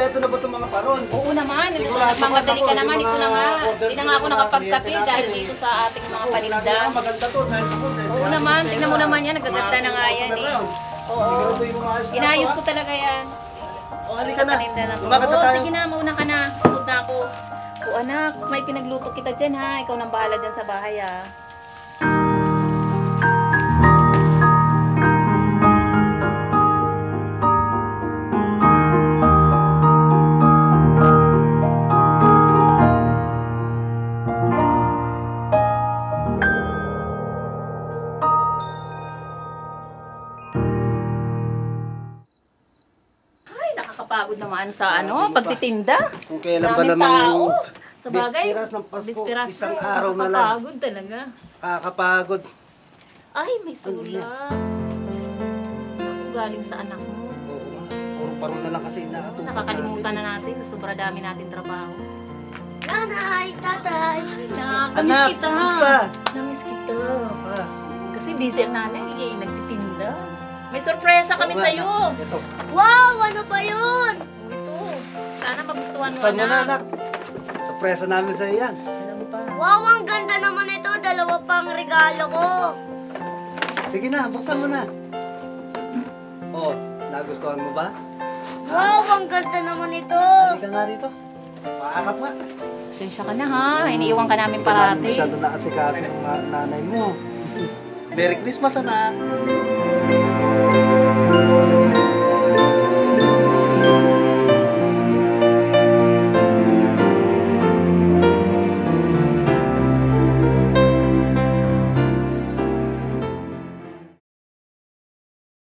Kompleto na ba itong mga paron? Oo naman. Sigurado Mamadali ka naman. yung Ito na nga. orders Hindi na nga ako na nakapagkape kliyente dahil natin, dito sa ating mga Oo, paninda. lagi na maganda to. Dahil sa food. Oo naman. Tingnan mo naman yan. Nagaganda na nga yan eh. Oo. Inayos ko talaga yan. O, halika na. Paninda na to. Umagat na Oo, tayo. sige na. Mauna ka na. Sunod na ako. O anak, may pinagluto kita dyan ha. Ikaw nang bahala dyan sa bahay ha. Nakakapagod naman sa pagtitinda. Kung kailan ba Daming namang tao. Sa bagay, bispiras ng Pasko, bispiras isang na, araw na lang. nakakapagod talaga. Kakapagod. Ay, may sulat. Naku, galing sa anak mo. Oo nga. Puro parol na lang kasi nakatulog. Nakakalimutan na natin sa sobra dami natin trabaho. Nanay, tatay. Namiss Anak, kita. kumusta? Namiss kita. Ah, Kasi busy ang nanay, nagtitinda. May sorpresa kami oo nga. sa'yo. Ito. Wow, ano ba yun? Ito. Sana magustuhan mo, Saan mo na, anak. anak? Surpresa namin sa'yo yan. Alam mo pa. Wow, ang ganda naman ito. Dalawa pang regalo ko. Sige na, buksan mo na. Oh, nagustuhan mo ba? Wow, ang ganda naman ito. Halika nga rito. Paakap nga. Pasensya ka na ha. Iniiwan ka namin Hindi parati. masyado naasikaso ng nanay mo. Merry Christmas, anak.